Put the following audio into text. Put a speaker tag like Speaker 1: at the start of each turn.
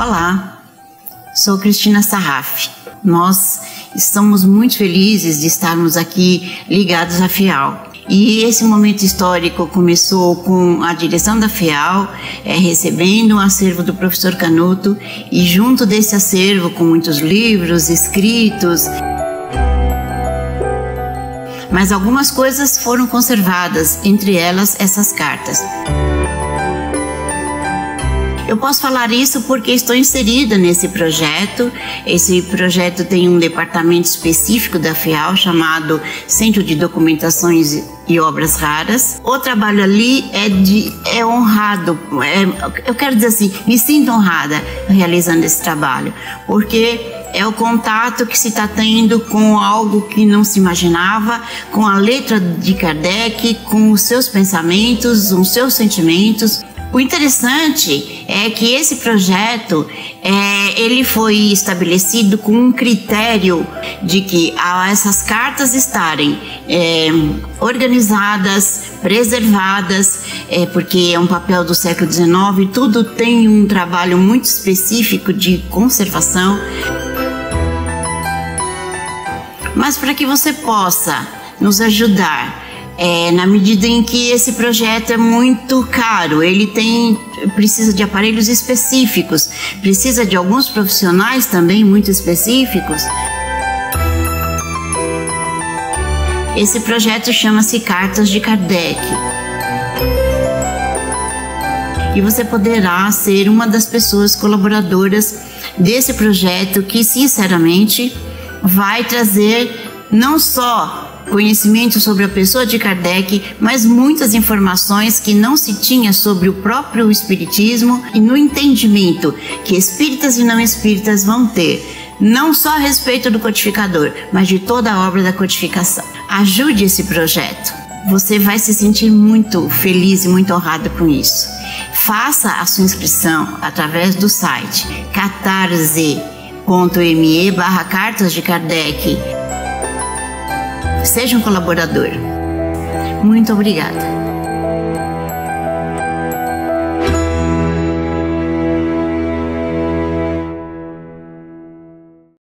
Speaker 1: Olá, sou Cristina Sarraf. Nós estamos muito felizes de estarmos aqui ligados à FEAL. E esse momento histórico começou com a direção da FEAL recebendo um acervo do professor Canuto, e junto desse acervo, com muitos livros, escritos, mas algumas coisas foram conservadas, entre elas essas cartas. Eu posso falar isso porque estou inserida nesse projeto. Esse projeto tem um departamento específico da FEAL chamado Centro de Documentações e Obras Raras. O trabalho ali é honrado, eu quero dizer assim, me sinto honrada realizando esse trabalho, porque é o contato que se está tendo com algo que não se imaginava, com a letra de Kardec, com os seus pensamentos, os seus sentimentos. O interessante é que esse projeto ele foi estabelecido com um critério de que essas cartas estarem organizadas, preservadas, porque é um papel do século XIX, tudo tem um trabalho muito específico de conservação. Mas para que você possa nos ajudar, na medida em que esse projeto é muito caro, ele precisa de aparelhos específicos, precisa de alguns profissionais também muito específicos. Esse projeto chama-se Cartas de Kardec. E você poderá ser uma das pessoas colaboradoras desse projeto que, sinceramente, vai trazer não só conhecimento sobre a pessoa de Kardec, mas muitas informações que não se tinha sobre o próprio espiritismo, e no entendimento que espíritas e não espíritas vão ter, não só a respeito do codificador, mas de toda a obra da codificação. Ajude esse projeto. Você vai se sentir muito feliz e muito honrado com isso. Faça a sua inscrição através do site catarse.me/Cartas de Kardec. Seja um colaborador. Muito obrigada.